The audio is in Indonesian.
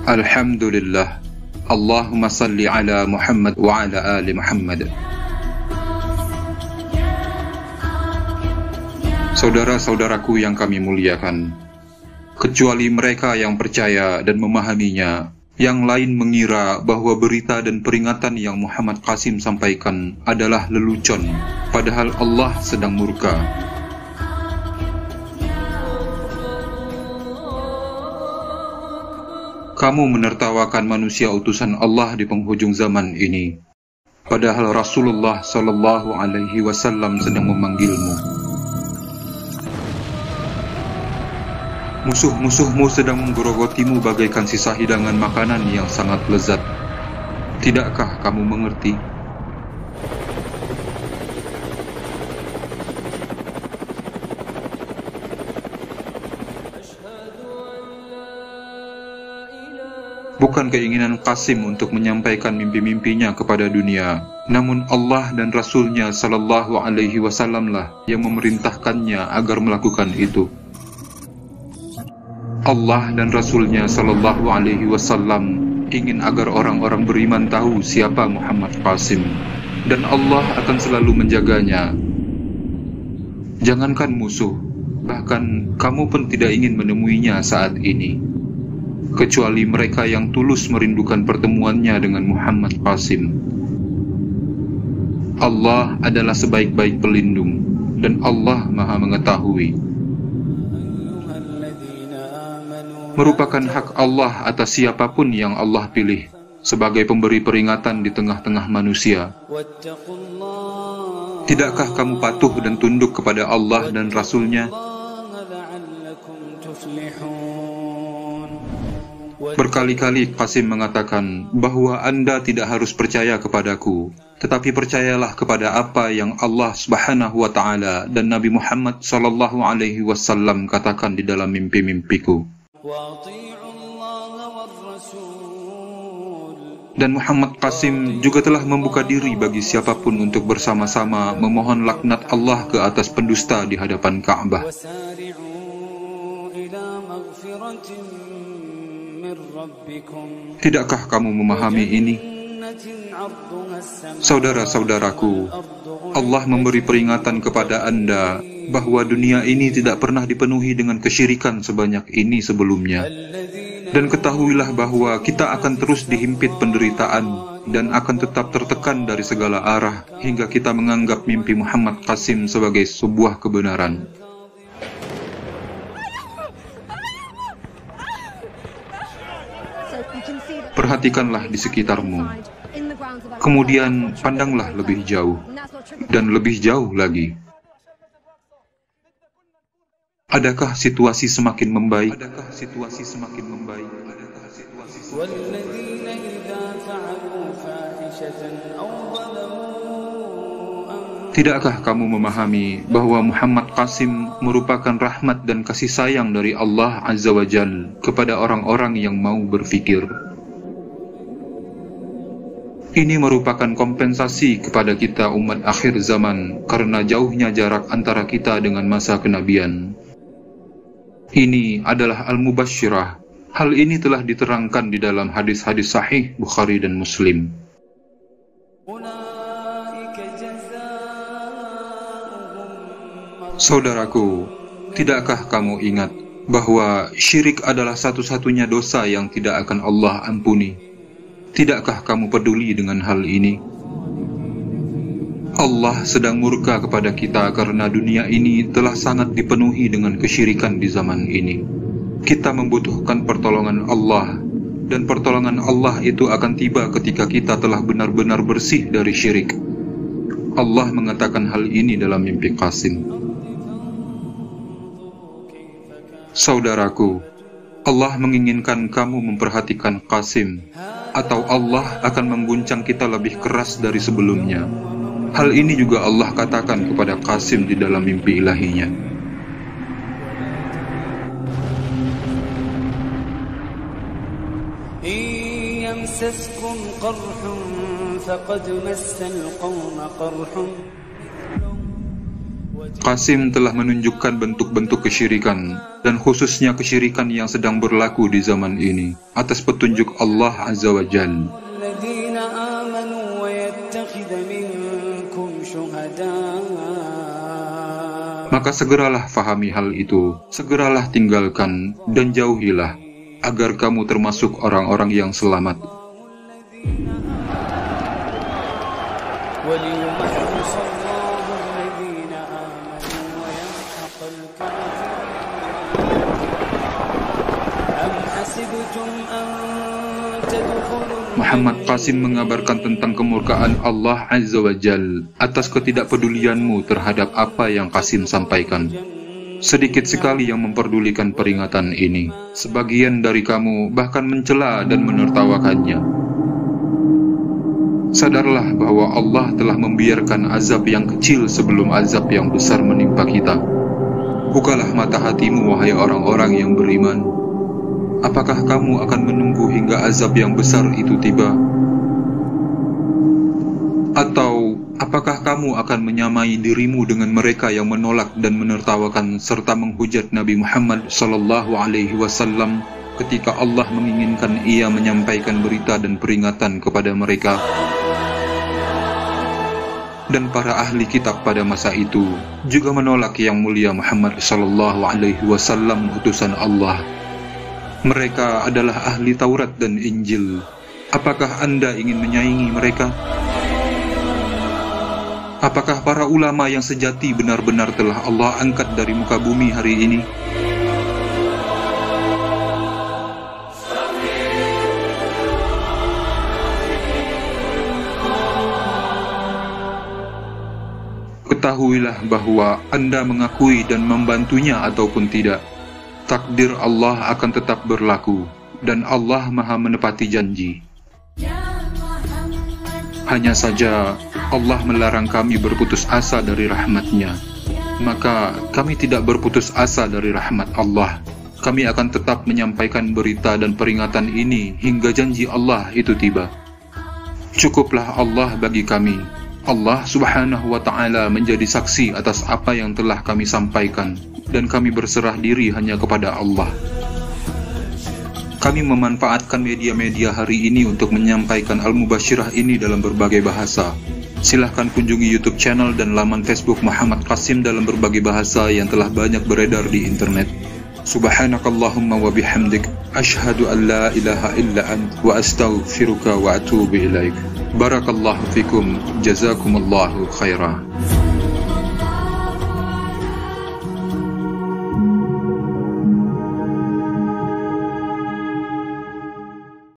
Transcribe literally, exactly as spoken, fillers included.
Alhamdulillah. Allahumma salli ala Muhammad wa ala ali Muhammad. Saudara-saudaraku yang kami muliakan, kecuali mereka yang percaya dan memahaminya, yang lain mengira bahwa berita dan peringatan yang Muhammad Qasim sampaikan adalah lelucon, padahal Allah sedang murka. Kamu menertawakan manusia utusan Allah di penghujung zaman ini, padahal Rasulullah Sallallahu Alaihi Wasallam sedang memanggilmu. Musuh-musuhmu sedang menggerogotimu bagaikan sisa hidangan makanan yang sangat lezat. Tidakkah kamu mengerti? Bukan keinginan Qasim untuk menyampaikan mimpi-mimpinya kepada dunia, namun Allah dan Rasul-Nya Sallallahu Alaihi Wasallam lah yang memerintahkannya agar melakukan itu. Allah dan Rasul-Nya Sallallahu Alaihi Wasallam ingin agar orang-orang beriman tahu siapa Muhammad Qasim, dan Allah akan selalu menjaganya. Jangankan musuh, bahkan kamu pun tidak ingin menemuinya saat ini, kecuali mereka yang tulus merindukan pertemuannya dengan Muhammad Qasim. Allah adalah sebaik-baik pelindung, dan Allah Maha Mengetahui. Merupakan hak Allah atas siapapun yang Allah pilih sebagai pemberi peringatan di tengah-tengah manusia. Tidakkah kamu patuh dan tunduk kepada Allah dan Rasul-Nya? Berkali-kali Qasim mengatakan bahwa Anda tidak harus percaya kepadaku, tetapi percayalah kepada apa yang Allah Subhanahu wa Ta'ala dan Nabi Muhammad Sallallahu Alaihi Wasallam katakan di dalam mimpi-mimpiku. Dan Muhammad Qasim juga telah membuka diri bagi siapapun untuk bersama-sama memohon laknat Allah ke atas pendusta di hadapan Ka'bah. Tidakkah kamu memahami ini? Saudara-saudaraku, Allah memberi peringatan kepada Anda bahwa dunia ini tidak pernah dipenuhi dengan kesyirikan sebanyak ini sebelumnya. Dan ketahuilah bahwa kita akan terus dihimpit penderitaan dan akan tetap tertekan dari segala arah hingga kita menganggap mimpi Muhammad Qasim sebagai sebuah kebenaran. Perhatikanlah di sekitarmu. Kemudian pandanglah lebih jauh dan lebih jauh lagi. Adakah situasi semakin membaik? Adakah situasi semakin membaik? Adakah situasi semakin membaik? Tidakkah kamu memahami bahwa Muhammad Qasim merupakan rahmat dan kasih sayang dari Allah Azza wa Jalla kepada orang-orang yang mau berfikir? Ini merupakan kompensasi kepada kita umat akhir zaman karena jauhnya jarak antara kita dengan masa kenabian. Ini adalah al-mubasyirah. Hal ini telah diterangkan di dalam hadis-hadis sahih Bukhari dan Muslim. Saudaraku, tidakkah kamu ingat bahwa syirik adalah satu-satunya dosa yang tidak akan Allah ampuni? Tidakkah kamu peduli dengan hal ini? Allah sedang murka kepada kita karena dunia ini telah sangat dipenuhi dengan kesyirikan di zaman ini. Kita membutuhkan pertolongan Allah, dan pertolongan Allah itu akan tiba ketika kita telah benar-benar bersih dari syirik. Allah mengatakan hal ini dalam mimpi Qasim. Saudaraku, Allah menginginkan kamu memperhatikan Qasim, atau Allah akan mengguncang kita lebih keras dari sebelumnya. Hal ini juga Allah katakan kepada Qasim di dalam mimpi ilahinya. يمسسكم قرح فقد مس القوم قرح Qasim telah menunjukkan bentuk-bentuk kesyirikan, dan khususnya kesyirikan yang sedang berlaku di zaman ini, atas petunjuk Allah Azza wa Jalla. Maka segeralah fahami hal itu, segeralah tinggalkan dan jauhilah, agar kamu termasuk orang-orang yang selamat. Muhammad Qasim mengabarkan tentang kemurkaan Allah Azza wa Jal atas ketidakpedulianmu terhadap apa yang Qasim sampaikan. Sedikit sekali yang memperdulikan peringatan ini. Sebagian dari kamu bahkan mencela dan menertawakannya. Sadarlah bahwa Allah telah membiarkan azab yang kecil sebelum azab yang besar menimpa kita. Bukalah mata hatimu, wahai orang-orang yang beriman. Apakah kamu akan menunggu hingga azab yang besar itu tiba? Atau apakah kamu akan menyamai dirimu dengan mereka yang menolak dan menertawakan serta menghujat Nabi Muhammad sallallahu alaihi wasallam ketika Allah menginginkan ia menyampaikan berita dan peringatan kepada mereka? Dan para ahli kitab pada masa itu juga menolak yang mulia Muhammad sallallahu alaihi wasallam, utusan Allah. Mereka adalah ahli Taurat dan Injil. Apakah Anda ingin menyaingi mereka? Apakah para ulama yang sejati benar-benar telah Allah angkat dari muka bumi hari ini? Ketahuilah bahwa Anda mengakui dan membantunya ataupun tidak, takdir Allah akan tetap berlaku, dan Allah Maha menepati janji. Hanya saja Allah melarang kami berputus asa dari rahmat-Nya. Maka kami tidak berputus asa dari rahmat Allah. Kami akan tetap menyampaikan berita dan peringatan ini hingga janji Allah itu tiba. Cukuplah Allah bagi kami. Allah Subhanahu wa Ta'ala menjadi saksi atas apa yang telah kami sampaikan, dan kami berserah diri hanya kepada Allah. Kami memanfaatkan media-media hari ini untuk menyampaikan Al-Mubashirah ini dalam berbagai bahasa. Silahkan kunjungi YouTube channel dan laman Facebook Muhammad Qasim dalam berbagai bahasa yang telah banyak beredar di internet. Subhanakallahumma wa bihamdik, ashhadu an la ilaha illa ant, wa astaghfiruka wa atubu ilaik. Barakallahu fikum, jazakumullahu khairan.